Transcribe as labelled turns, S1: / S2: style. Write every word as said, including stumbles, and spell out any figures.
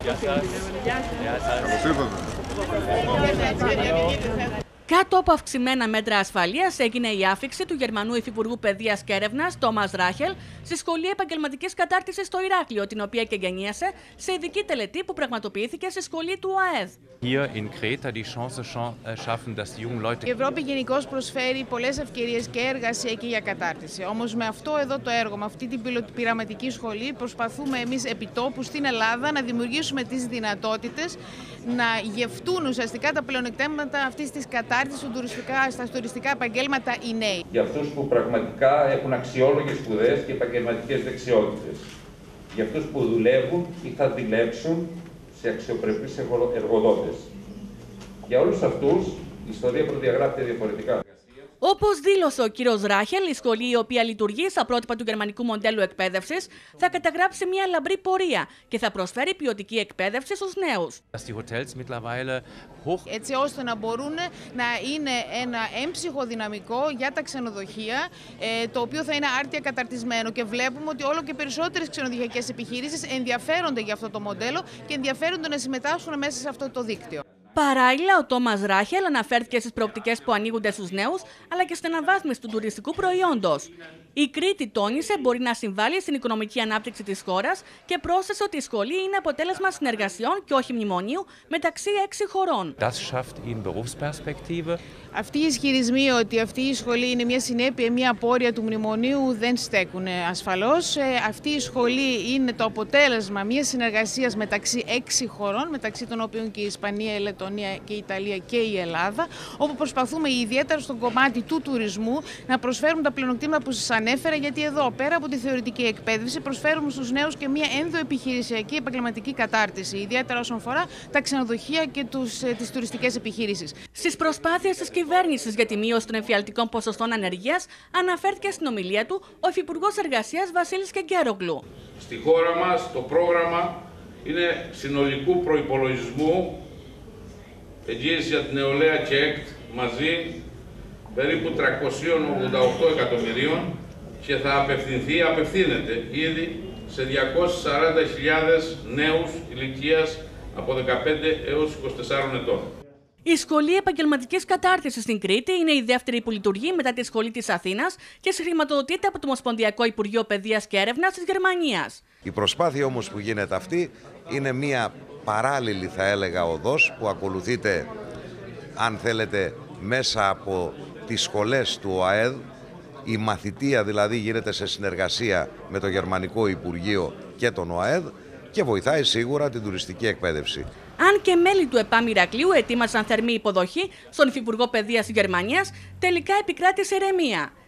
S1: Γεια σας. Γεια σας.
S2: Κάτω από αυξημένα μέτρα ασφαλείας έγινε η άφιξη του Γερμανού Υφυπουργού Παιδείας και Έρευνας, Τόμας Ράχελ, στη Σχολή Επαγγελματικής Κατάρτισης στο Ηράκλειο, την οποία και εγγενίασε σε ειδική τελετή που πραγματοποιήθηκε στη σχολή του ΟΑΕΔ.
S3: Η Ευρώπη γενικώς προσφέρει πολλές ευκαιρίες και εργασιακή για κατάρτιση. Όμως με αυτό εδώ το έργο, με αυτή την πειραματική σχολή, προσπαθούμε εμείς επιτόπου στην Ελλάδα να δημιουργήσουμε τις δυνατότητες να γευτούν ουσιαστικά τα πλεονεκτήματα αυτής της κατάρτισης στα τουριστικά επαγγέλματα οι νέοι.
S4: Για αυτούς που πραγματικά έχουν αξιόλογες σπουδές και επαγγελματικές δεξιότητες. Για αυτούς που δουλεύουν ή θα δουλέψουν σε αξιοπρεπείς εργοδότες. Για όλους αυτούς η ιστορία προδιαγράφεται διαφορετικά.
S2: Όπως δήλωσε ο κύριος Ράχελ, η σχολή, η οποία λειτουργεί στα πρότυπα του γερμανικού μοντέλου εκπαίδευσης, θα καταγράψει μια λαμπρή πορεία και θα προσφέρει ποιοτική εκπαίδευση στους νέους.
S3: Έτσι ώστε να μπορούν να είναι ένα έμψυχο δυναμικό για τα ξενοδοχεία, το οποίο θα είναι άρτια καταρτισμένο. Και βλέπουμε ότι όλο και περισσότερες ξενοδοχειακές επιχειρήσεις ενδιαφέρονται για αυτό το μοντέλο και ενδιαφέρονται να συμμετάσχουν μέσα σε αυτό το δίκτυο.
S2: Παράλληλα, ο Τόμας Ράχελ αναφέρθηκε στις προοπτικές που ανοίγονται στους νέους, αλλά και στην αναβάθμιση του τουριστικού προϊόντος. Η Κρήτη, τόνισε, μπορεί να συμβάλλει στην οικονομική ανάπτυξη της χώρας και πρόσθεσε ότι η σχολή είναι αποτέλεσμα συνεργασιών και όχι μνημονίου μεταξύ έξι χωρών.
S3: Αυτοί οι ισχυρισμοί ότι αυτή η σχολή είναι μια συνέπεια, μια απόρρεια του μνημονίου δεν στέκουν ασφαλώς. Αυτή η σχολή είναι το αποτέλεσμα μιας συνεργασίας μεταξύ έξι χωρών, μεταξύ των οποίων και η Ισπανία, η Λεττονία και η Ιταλία και η Ελλάδα, όπου προσπαθούμε ιδιαίτερα στον κομμάτι του τουρισμού να προσφέρουμε τα πλεονεκτήματα που σας ανέφερα, γιατί εδώ πέρα από τη θεωρητική εκπαίδευση προσφέρουμε στους νέους και μια ενδοεπιχειρησιακή επαγγελματική κατάρτιση, ιδιαίτερα όσον αφορά τα ξενοδοχεία και τους, τις τουριστικές επιχειρήσεις.
S2: Στις προσπάθειες της κυβέρνησης για τη μείωση των εμφιαλτικών ποσοστών ανεργίας, αναφέρθηκε στην ομιλία του ο Υφυπουργός Εργασίας Βασίλης Κεγκέρογλου.
S5: Στη χώρα μας το πρόγραμμα είναι συνολικού προϋπολογισμού εγγύηση για την νεολαία και ΕΚΤ μαζί περίπου τριακόσια ογδόντα οκτώ εκατομμυρίων και θα απευθυνθεί, απευθύνεται ήδη σε διακόσιες σαράντα χιλιάδες νέους ηλικίας από δεκαπέντε έως είκοσι τέσσερα ετών.
S2: Η Σχολή Επαγγελματικής Κατάρτισης στην Κρήτη είναι η δεύτερη που λειτουργεί μετά τη Σχολή της Αθήνας και συγχρηματοδοτείται από το Ομοσπονδιακό Υπουργείο Παιδείας και Έρευνας της Γερμανίας.
S6: Η προσπάθεια όμως που γίνεται αυτή είναι μια παράλληλη, θα έλεγα, οδός που ακολουθείται, αν θέλετε, μέσα από τις σχολές του ΟΑΕΔ. Η μαθητεία δηλαδή γίνεται σε συνεργασία με το Γερμανικό Υπουργείο και τον ΟΑΕΔ και βοηθάει σίγουρα την τουριστική εκπαίδευση.
S2: Αν και μέλη του ΕΠΑΜ Ηρακλείου ετοίμασαν θερμή υποδοχή στον Υφυπουργό Παιδείας της Γερμανίας, τελικά επικράτησε ηρεμία.